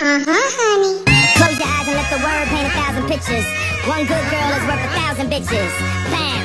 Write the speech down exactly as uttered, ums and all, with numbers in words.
Uh-huh, honey. Close your eyes and let the word paint a thousand pictures. One good girl is worth a thousand bitches. Bam!